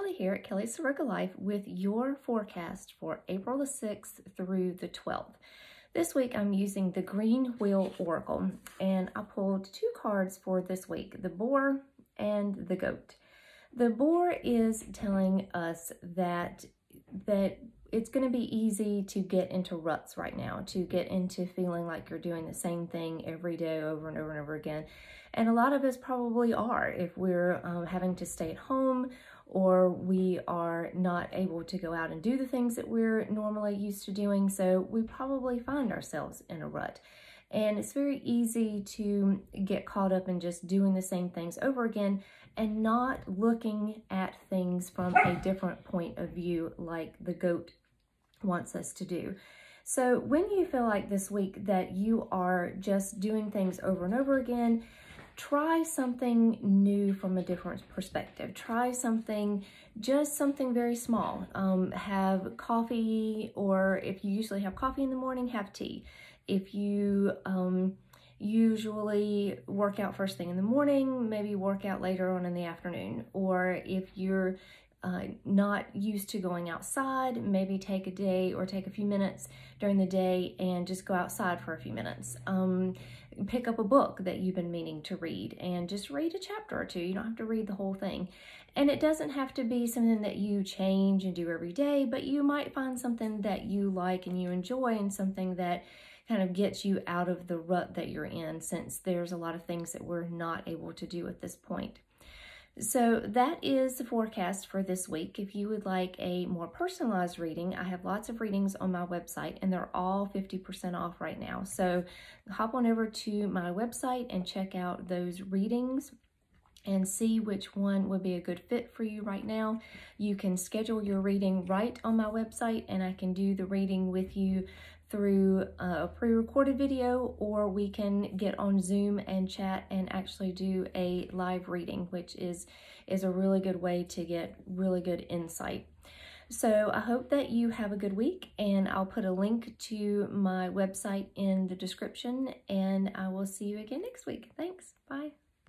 Kelly here at Kelly's Soroka Life with your forecast for April the 6th through the 12th. This week I'm using the Green Wheel Oracle, and I pulled two cards for this week, the Boar and the Goat. The Boar is telling us that it's going to be easy to get into ruts right now, to get into feeling like you're doing the same thing every day over and over and over again. And a lot of us probably are if we're having to stay at home, or we are not able to go out and do the things that we're normally used to doing. So we probably find ourselves in a rut. And it's very easy to get caught up in just doing the same things over again and not looking at things from a different point of view like the goat wants us to do. So when you feel like this week that you are just doing things over and over again, try something new from a different perspective. Try something, just something very small. Have coffee, or if you usually have coffee in the morning, have tea. If you usually work out first thing in the morning, maybe work out later on in the afternoon. Or if you're not used to going outside, maybe take a day or take a few minutes during the day and just go outside for a few minutes. Pick up a book that you've been meaning to read and just read a chapter or two. You don't have to read the whole thing. And it doesn't have to be something that you change and do every day, but you might find something that you like and you enjoy, and something that kind of gets you out of the rut that you're in, since there's a lot of things that we're not able to do at this point. So that is the forecast for this week. If you would like a more personalized reading, I have lots of readings on my website, and they're all 50% off right now. So hop on over to my website and check out those readings and see which one would be a good fit for you right now. You can schedule your reading right on my website, and I can do the reading with you through a pre-recorded video, or we can get on Zoom and chat and actually do a live reading, which is a really good way to get really good insight. So I hope that you have a good week, and I'll put a link to my website in the description, and I will see you again next week. Thanks. Bye.